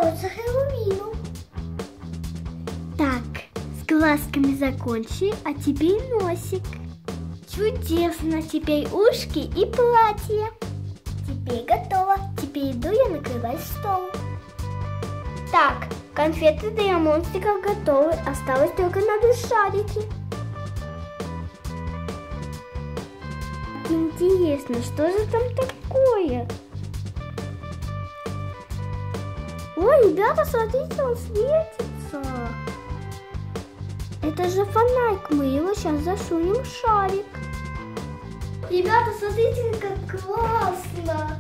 готовиться к Хэллоуину. Так, с глазками закончили, а теперь носик. Чудесно, теперь ушки и платье. Теперь готово. Теперь иду я накрывать стол. Так, конфеты для монстриков готовы. Осталось только надуть шарики. Интересно, что же там такое? Ой, ребята, смотрите, он светится. Это же фонарик. Мы его сейчас засунем в шарик. Ребята, смотрите, как классно.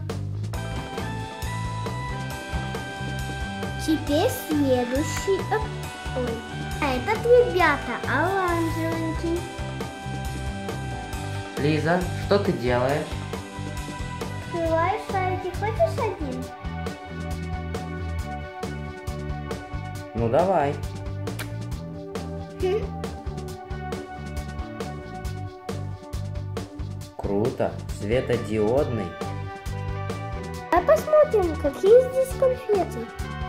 Теперь следующий. Ой. А этот, ребята, оранжевенький. Лиза, что ты делаешь? Открываю шарики. Хочешь один? Ну давай. Круто, светодиодный. А посмотрим, какие здесь конфеты.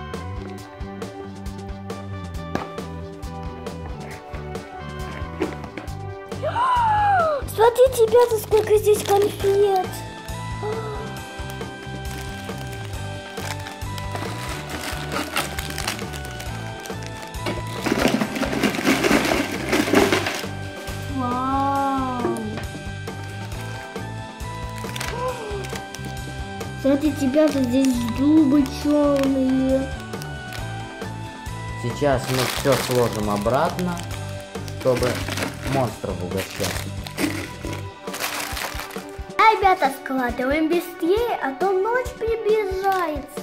Смотрите, ребята, сколько здесь конфет. Вау. Смотрите, ребята, здесь зубы черные. Сейчас мы все сложим обратно, чтобы монстров угощать. А, ребята, складываем быстрее, а то ночь приближается.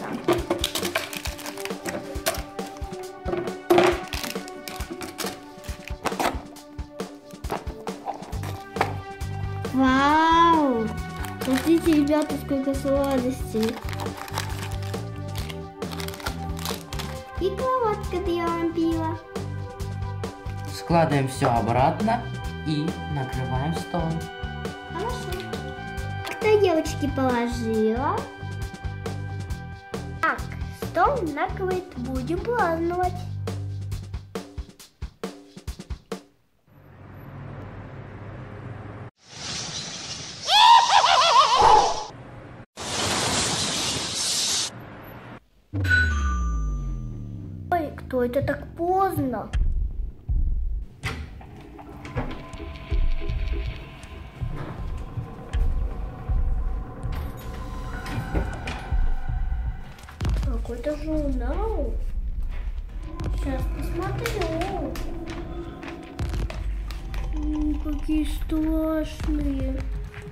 Вау! Смотрите, ребята, сколько сладостей. И кроватка для вампира. Складываем все обратно и накрываем стол. Хорошо. Тарелочки положила. Так, стол накрыт. Будем праздновать. Ой, кто это так поздно? Какой-то журнал. Сейчас посмотрю. Какие страшные.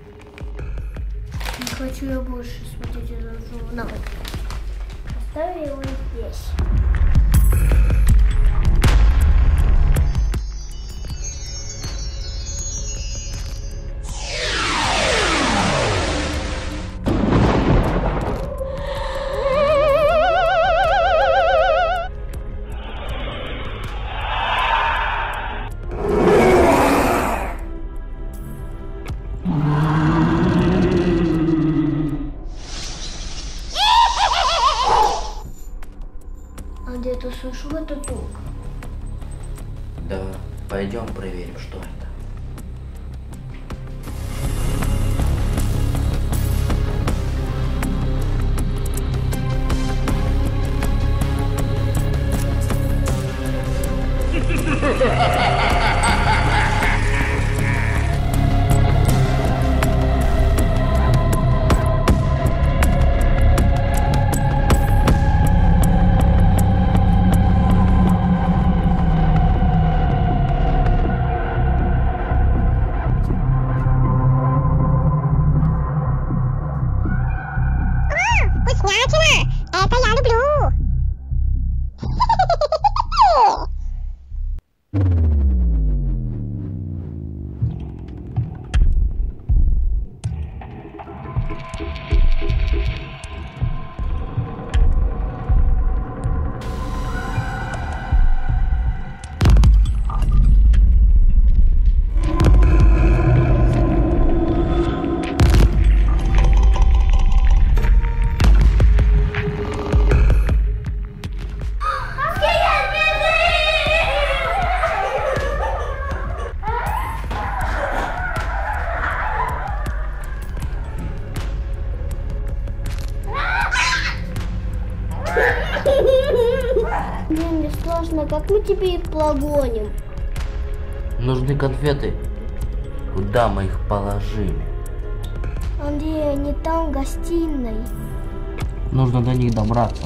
Не хочу я больше смотреть этот журнал. Оставлю его здесь. А где-то слышу этот звук. Да, пойдем проверим, что это. Вкуснятина! Это я люблю! Мне не сложно, как мы тебе их прогоним? Нужны конфеты. Куда мы их положили? Андрей, они там в гостиной. Нужно до них добраться.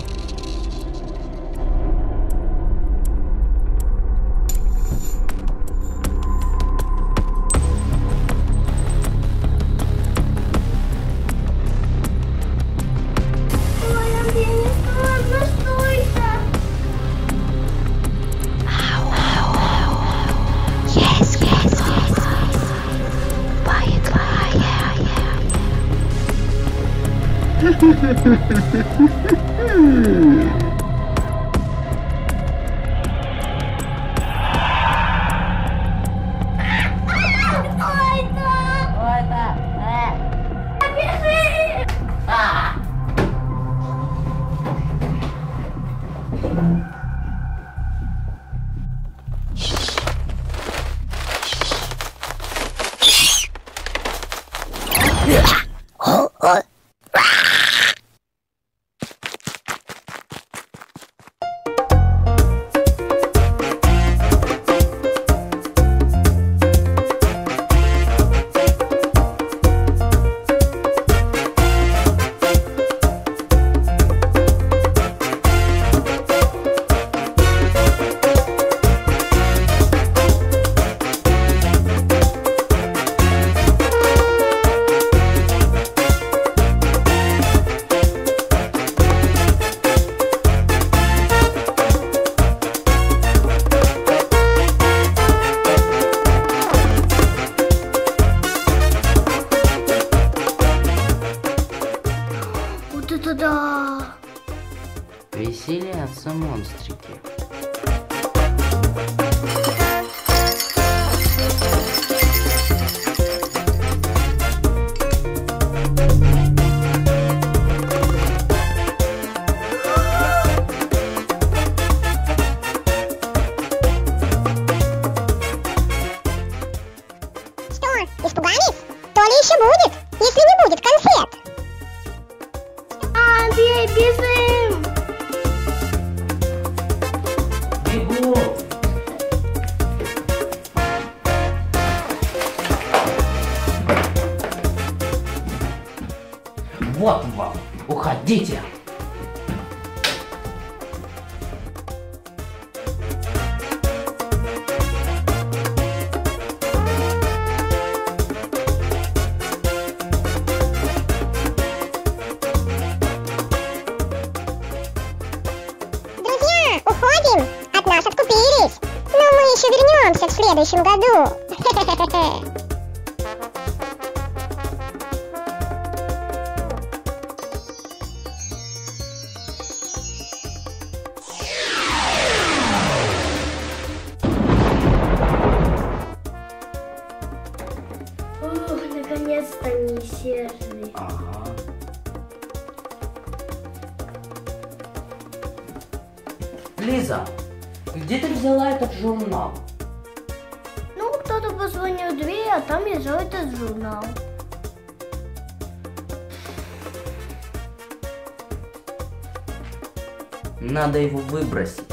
Ой, Андрей, не сложно, что это? Yes, yes, yes. Quiet, quiet. Вот это да! Веселятся монстрики. Что, испугались? То ли еще будет, если не будет конфет. Андрей, бежим! Бегу! Вот вам! Уходите! Друзья, уходим. От нас откупились. Но мы еще вернемся в следующем году. Ух, наконец-то не исчезли. Ага. Лиза, где ты взяла этот журнал? Ну, кто-то позвонил в дверь, а там лежал этот журнал. Надо его выбросить.